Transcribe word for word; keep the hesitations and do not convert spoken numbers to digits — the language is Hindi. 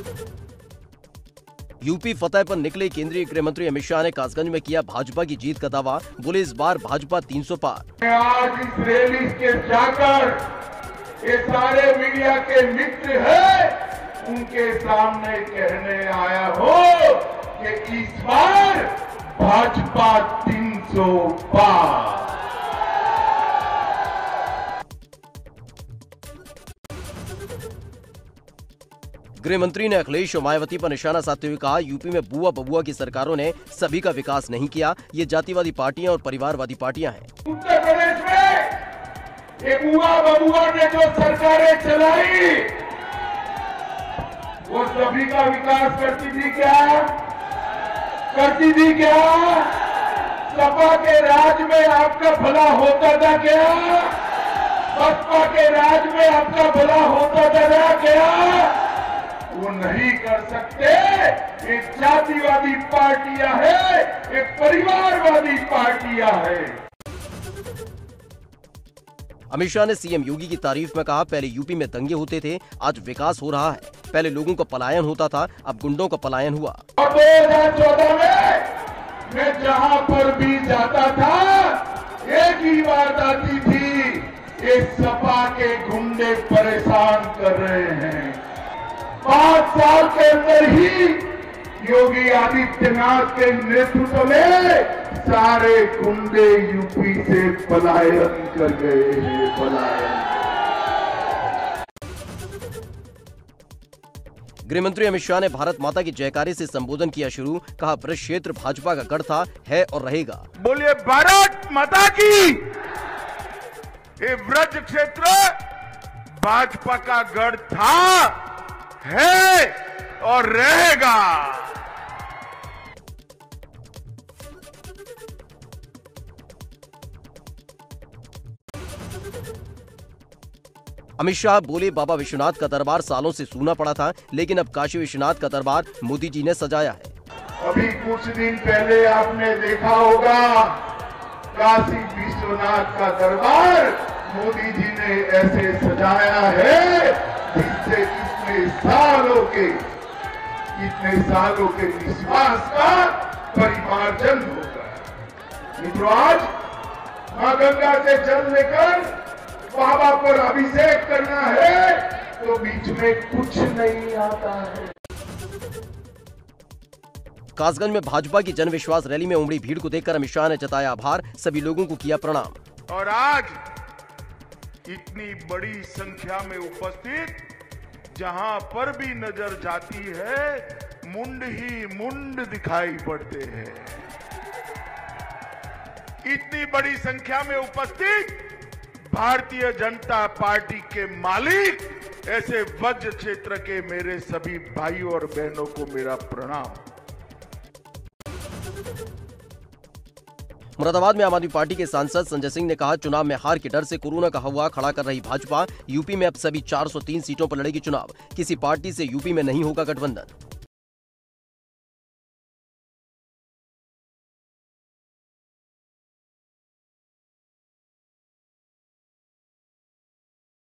यूपी फतह पर निकले केंद्रीय गृह मंत्री अमित शाह ने कासगंज में किया भाजपा की जीत का दावा। बोले इस बार भाजपा तीन सौ पार। आज इस रैली के जाकर ये सारे मीडिया के मित्र हैं, उनके सामने कहने आया हो कि इस बार भाजपा तीन सौ पार। गृह मंत्री ने अखिलेश और मायावती पर निशाना साधते हुए कहा, यूपी में बुआ बबुआ की सरकारों ने सभी का विकास नहीं किया। ये जातिवादी पार्टियां और परिवारवादी पार्टियां हैं। उत्तर प्रदेश में ये बुआ बबुआ ने जो सरकारें चलाई, वो सभी का विकास करती थी क्या? करती थी क्या? सपा के राज में आपका भला होता था क्या? बसपा के राज में आपका भला होता था क्या? वो नहीं कर सकते। एक जातिवादी पार्टियां है, एक परिवारवादी पार्टियां है। अमित शाह ने सीएम योगी की तारीफ में कहा, पहले यूपी में दंगे होते थे, आज विकास हो रहा है। पहले लोगों का पलायन होता था, अब गुंडों का पलायन हुआ। और दो हज़ार चौदह में मैं जहां पर भी जाता था, एक ही बात आती थी, ये सपा के गुंडे परेशान कर रहे हैं। पांच साल के अंदर ही योगी आदित्यनाथ के नेतृत्व में सारे गुंडे यूपी से पलायन कर गए हैं। पलायन। गृह मंत्री अमित शाह ने भारत माता की जयकारे से संबोधन किया शुरू। कहा, ब्रज क्षेत्र भाजपा का गढ़ था, है और रहेगा। बोलिए भारत माता की। ये ब्रज क्षेत्र भाजपा का गढ़ था, है और रहेगा। अमित शाह बोले, बाबा विश्वनाथ का दरबार सालों से सूना पड़ा था, लेकिन अब काशी विश्वनाथ का दरबार मोदी जी ने सजाया है। अभी कुछ दिन पहले आपने देखा होगा, काशी विश्वनाथ का दरबार मोदी जी ने ऐसे सजाया है जिससे इतने सालों के इतने सालों के विश्वास का परिमार्जन होगा। मित्रों, आज मां गंगा से जल लेकर बाबा पर अभिषेक करना है तो बीच में कुछ नहीं आता है। कासगंज में भाजपा की जन विश्वास रैली में उमड़ी भीड़ को देखकर अमित शाह ने जताया आभार। सभी लोगों को किया प्रणाम। और आज इतनी बड़ी संख्या में उपस्थित, जहां पर भी नजर जाती है, मुंड ही मुंड दिखाई पड़ते हैं। इतनी बड़ी संख्या में उपस्थित भारतीय जनता पार्टी के मालिक, ऐसे वज्र क्षेत्र के मेरे सभी भाइयों और बहनों को मेरा प्रणाम। मुरादाबाद में आम आदमी पार्टी के सांसद संजय सिंह ने कहा, चुनाव में हार के डर से कोरोना का हवा खड़ा कर रही भाजपा यूपी में अब सभी चार सौ तीन सीटों पर लड़ेगी चुनाव। किसी पार्टी से यूपी में नहीं होगा गठबंधन।